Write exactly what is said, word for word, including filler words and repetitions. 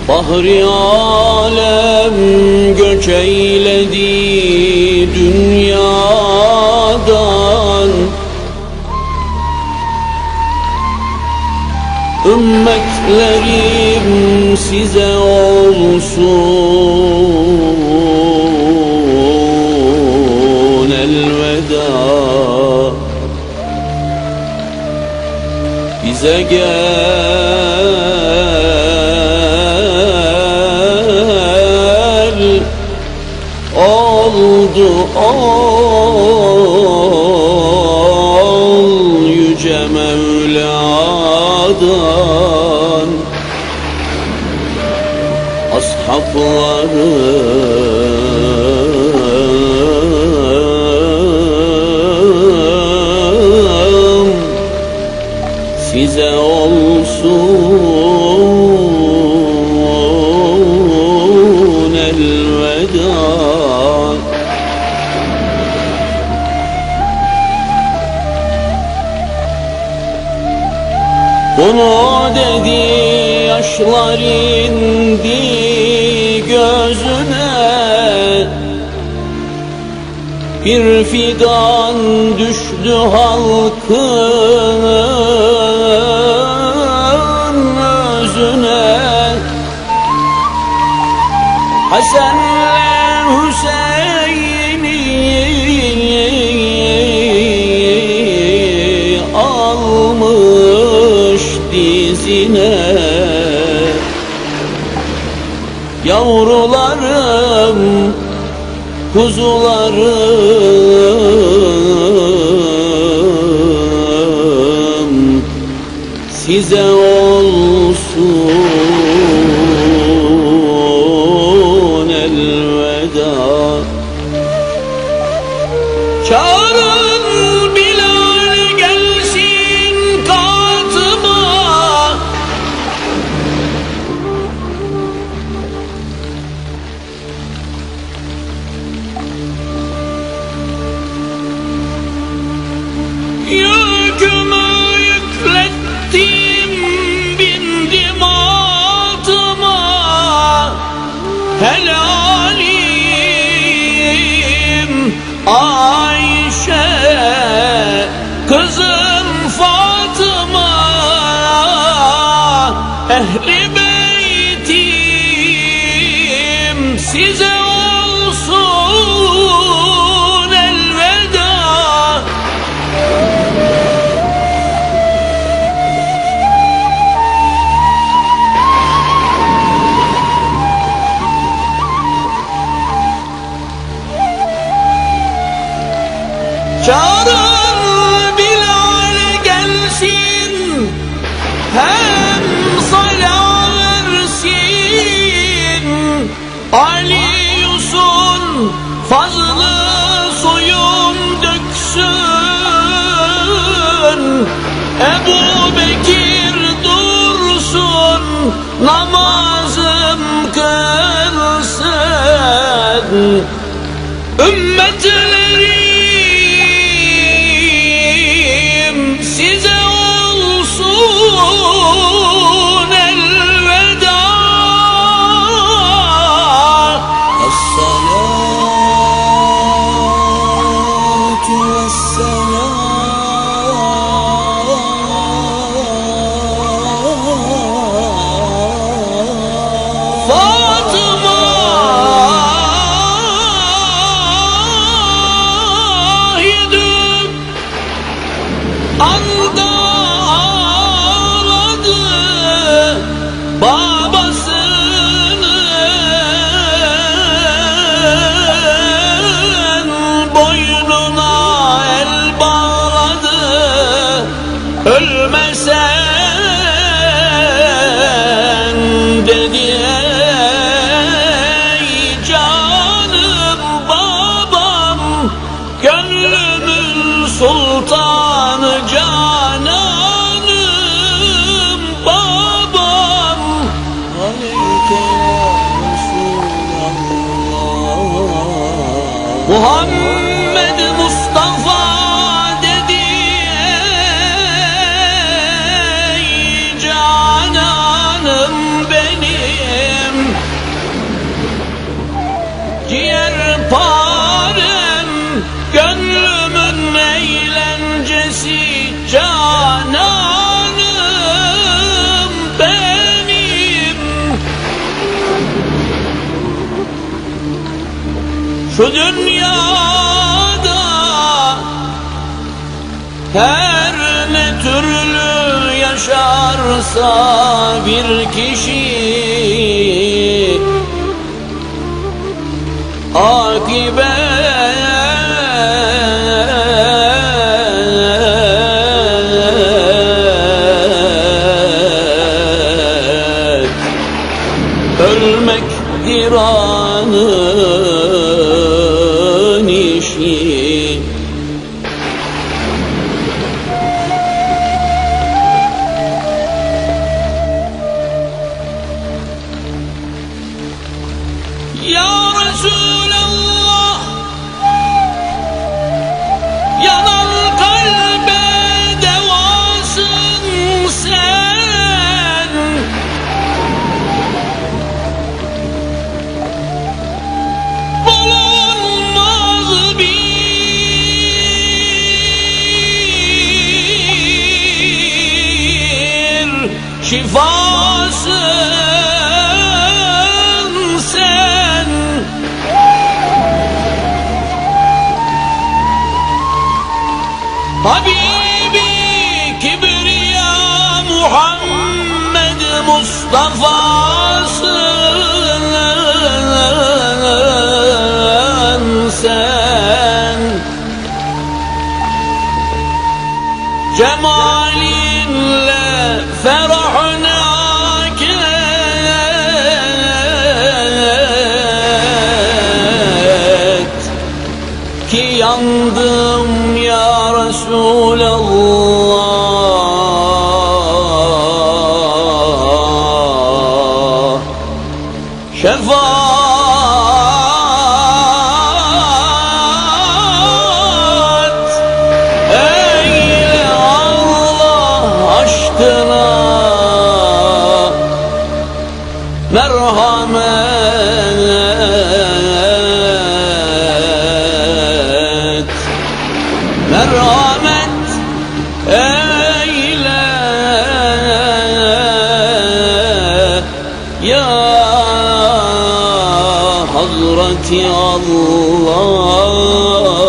Bahri alem göç eyledi dünyadan, ümmetlerim size olsun elveda. Bize gel oldu ol yüce Mevla'dan. Ashaplarım size olsun elveda. Bunu dedi, yaşlar indi gözüne, bir fidan düştü halkın özüne. Hasan'la Hüseyin'i almış dizine. Yavrularım, kuzularım size olsun elveda. Çağırın Bilal gelsin katıma, yükümü yüklettim bindim atıma. Helalim Ayşe, kızım Fatıma, ehli beytim size olsun elveda. Çağırın Bilal gelsin, hem salam versin. Ali Yusuf fazlı suyum döksün. Ebu Bekir dursun, namazım kılsın. Ümmetlerim size olsun elveda. Esselatu vesselam Fatıma, anda ağladı babasının boynuna el bağladı. Ölmesen dedi ey canım babam, gönlümün sultanı cananım babam. aleyke ya Resulallah. Muhammed Mustafa dedi ey cananım benim. Şu dünyada her ne türlü yaşarsa bir kişi, akibet ölmektir anın işi. Ya Resulallah, yanan kalbe devasın sen. Bulunmaz bir şifasın sen. Habibi Kibriya Muhammed Mustafa'sın sen. Cemalinle ferahına ket ki yandım ya Resulallah. Şefaat eyle Allah aşkına, merhamet merhamet eyle ya Hazreti Allah.